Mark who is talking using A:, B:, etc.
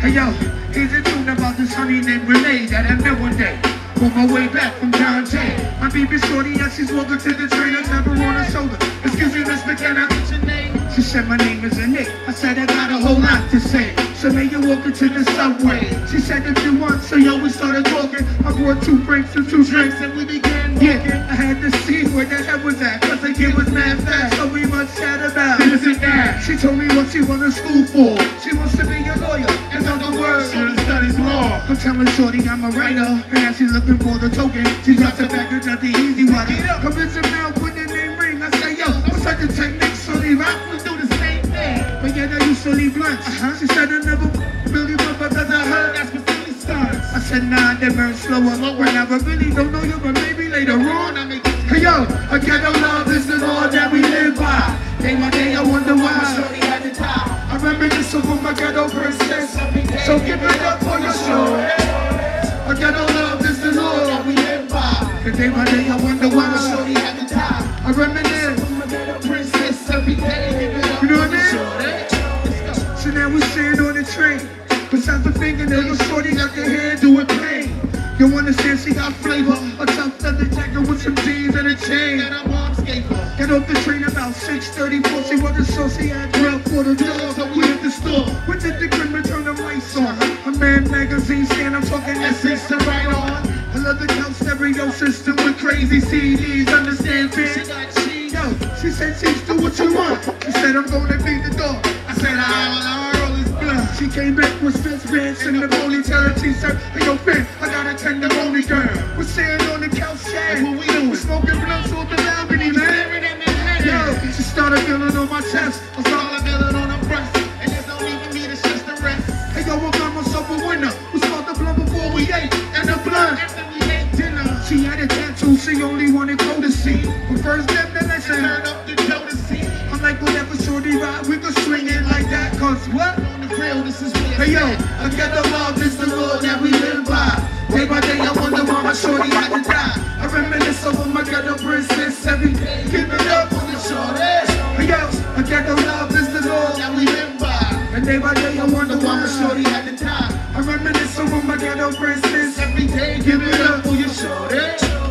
A: Hey yo, here's a tune about this honey named Renee that I met one day. On my way back from Dante. My baby shorty as she's walking to the train, I tap her on her shoulder. Excuse me, Miss McKenna, what's your name? She said my name is Nick. I said I got a whole lot to say. So now you walk into the subway. She said if you want, so yo, we started talking. I brought 2 drinks and 2 drinks and we began walking. I had to see where the head was at, cause the kid was mad fast. So we must chat about this and that. She told me what she went to school for. She wants to be a lawyer. In other words, she studies law. I'm telling shorty I'm a writer, and as she's looking for the token, she drops her back and does the easy one. Come in your mouth when the name ring. I say yo, what's like the technique? So they rock, we do the same thing. But yet I usually blunts. She said I never really went because I heard that's what silly starts. I said nah, they burn slower. When I really don't know you, but maybe later on I make it. Hey yo, a ghetto love is the law that we live by. Day by day I wonder why shorty had the top. I reminisce over my ghetto princess. So give it up for your show. A ghetto love is the law that we live by. And day by day I wonder why shorty had the top. I reminisce over my ghetto princess every day. Give it up, you know what I mean? So now we're sitting on the train. Besides the fingernail, shorty got the hair doing pain. You understand she got flavor. A tough leather jacket with some jeans and a chain. And a mom skater. Get off the train about 6:34. She wasn't so she had drug for the door. So we at the store. Went to the crib and turned the lights on. A Man magazine stand, I'm talking essays to write on. I love the couch stereo system with crazy CDs. Understand, bitch? Yo, she said she's do what you want. She said I'm gonna beat the door. I said I'll roll his blood. She came back with Spence Bench and the ponytail and t-shirt. Hey yo, Ben, I got a tenderoni girl. We're sitting on the couch, chatting. What we do? We're smoking blunts off the balcony, man. Yo, she started feeling on my chest. I started feeling on her breast. And there's no need for me to stress the rest. Hey yo, I got myself a winner. We smoked the blunt before we ate. And the blunt after we ate dinner. She had a tattoo, she only wanted courtesy. But first step, then I said, turn up the Jodeci. I'm like, whatever shorty ride, we can swing it like that. Cause what? On the grill, this is real. Hey yo, I got the love, this the law that we live by. Day by day, I wonder why my shorty had to die. I reminisce over my ghetto princess every day. Give it up for the shorty. Hey yo, I got the love, this the law that we live by. And day by day, I wonder why my shorty had to die. I reminisce over my ghetto princess every day. Give it up for your shorty.